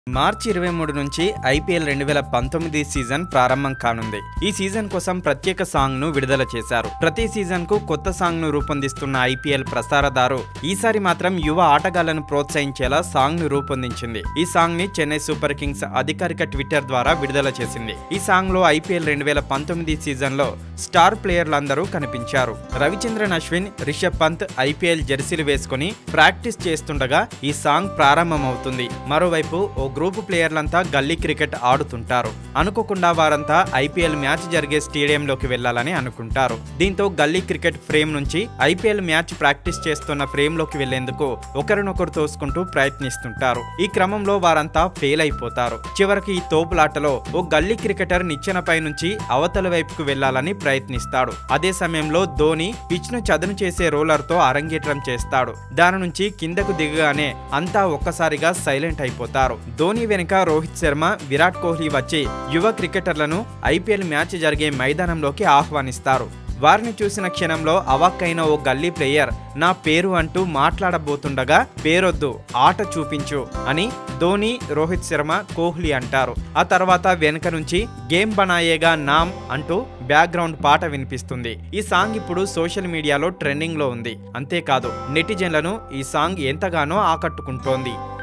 మార్చి 23 నుంచి IPL 2019 season ప్రారంభం కానుంది. ఈ సీజన్ కోసం ప్రత్యేక సాంగ్ ను విడుదల చేశారు. ప్రతి సీజన్ కు కొత్త సాంగ్ ను రూపొందిస్తున్న ఐపీఎల్ ప్రసారదారు ఈసారి మాత్రం యువ ఆటగాళ్లను ప్రోత్సహించేలా సాంగ్ ను రూపొందించింది. ఈ సాంగ్ ని చెన్నై సూపర్ కింగ్స్ అధికారిక ట్విట్టర్ ద్వారా విడుదల చేసింది. ఈ సాంగ్ లో ఐపీఎల్ 2019 సీజన్ లో స్టార్ ప్లేయర్లందరూ కనిపించారు. రవిచంద్రన్ అశ్విన్, రిషబ్ పంత్ ఐపీఎల్ జెర్సీలు వేసుకుని ప్రాక్టీస్ చేస్తుండగా ఈ సాంగ్ ప్రారంభమవుతుంది. మరోవైపు ఓ గ్రూప్ ప్లేయర్లంతా గల్లీ క్రికెట్ ఆడుతుంటారు. అనుకోకుండా వారంతా ఐపీఎల్ మ్యాచ్ జరిగే స్టేడియంలోకి వెళ్లాలని అనుకుంటారు. దీంతో గల్లీ క్రికెట్ ఫ్రేమ్ నుంచి ఐపీఎల్ మ్యాచ్ ప్రాక్టీస్ చేస్తున్న ఫ్రేమ్ లోకి వెళ్లేందుకు ఒకరినొకరు తోసుకుంటూ ప్రయత్నిస్తుంటారు. ఈ క్రమంలో వారంతా ఫెయిల్ అయిపోతారు. చివరికి ఈ తోపులాటలో ఓ గల్లీ క్రికెటర్ నిచ్చెనపై నుంచి అవతల వైపుకు వెళ్లాలని ప్రయత్నిస్తాడు. అదే సమయంలో ధోని పిచ్ ను చదును చేసే రోలర్ తో అరంగేట్రం చేస్తాడు. దాని నుంచి కిందకు దిగగానే అంతా ఒక్కసారిగా సైలెంట్ అయిపోతారు. ధోని వెనుక రోహిత్ శర్మ, విరాట్ కోహ్లీ వచ్చి యువ క్రికెటర్లను ఐపీఎల్ మ్యాచ్ జరిగే మైదానంలోకి ఆహ్వానిస్తారు. వారిని చూసిన క్షణంలో అవాక్కైన ఓ గల్లీ ప్లేయర్ నా పేరు అంటూ మాట్లాడబోతుండగా పేరొద్దు, ఆట చూపించు అని ధోని, రోహిత్ శర్మ, కోహ్లీ అంటారు. ఆ తర్వాత వెనుక నుంచి గేమ్ బనాయేగా నామ్ అంటూ బ్యాక్గ్రౌండ్ పాట వినిపిస్తుంది. ఈ సాంగ్ ఇప్పుడు సోషల్ మీడియాలో ట్రెండింగ్ లో ఉంది. అంతేకాదు నెటిజన్లను ఈ సాంగ్ ఎంతగానో ఆకట్టుకుంటోంది.